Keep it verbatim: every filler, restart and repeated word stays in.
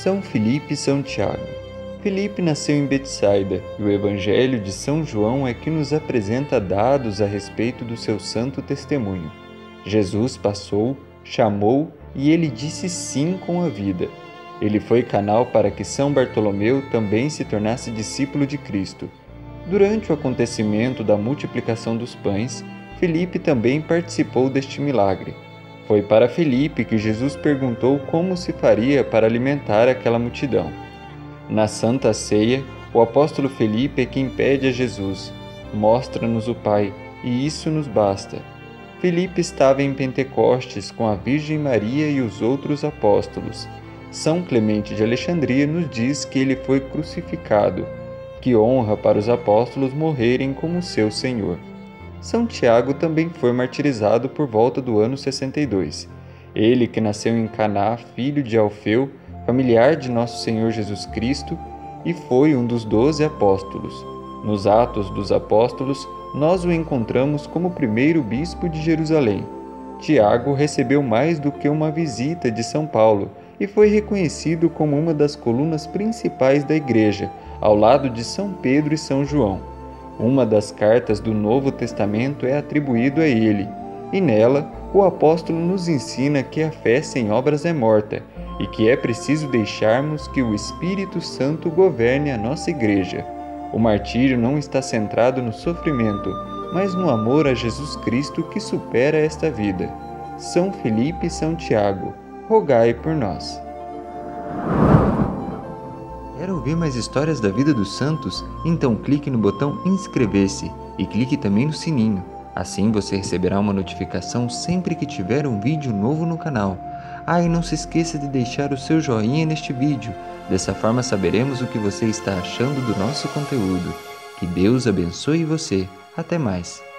São Filipe e São Tiago. Filipe nasceu em Betsaida, e o Evangelho de São João é que nos apresenta dados a respeito do seu santo testemunho. Jesus passou, chamou e ele disse sim com a vida. Ele foi canal para que São Bartolomeu também se tornasse discípulo de Cristo. Durante o acontecimento da multiplicação dos pães, Filipe também participou deste milagre. Foi para Filipe que Jesus perguntou como se faria para alimentar aquela multidão. Na Santa Ceia, o apóstolo Filipe é quem pede a Jesus: mostra-nos o Pai, e isso nos basta. Filipe estava em Pentecostes com a Virgem Maria e os outros apóstolos. São Clemente de Alexandria nos diz que ele foi crucificado. Que honra para os apóstolos morrerem como seu Senhor. São Tiago também foi martirizado por volta do ano sessenta e dois. Ele, que nasceu em Caná, filho de Alfeu, familiar de nosso Senhor Jesus Cristo, e foi um dos doze apóstolos. Nos Atos dos Apóstolos, nós o encontramos como primeiro bispo de Jerusalém. Tiago recebeu mais do que uma visita de São Paulo e foi reconhecido como uma das colunas principais da Igreja, ao lado de São Pedro e São João. Uma das cartas do Novo Testamento é atribuído a ele, e nela o apóstolo nos ensina que a fé sem obras é morta e que é preciso deixarmos que o Espírito Santo governe a nossa Igreja. O martírio não está centrado no sofrimento, mas no amor a Jesus Cristo que supera esta vida. São Filipe e São Tiago, rogai por nós. Quer ouvir mais histórias da vida dos santos? Então clique no botão inscrever-se e clique também no sininho. Assim você receberá uma notificação sempre que tiver um vídeo novo no canal. Ah, e não se esqueça de deixar o seu joinha neste vídeo. Dessa forma saberemos o que você está achando do nosso conteúdo. Que Deus abençoe você. Até mais.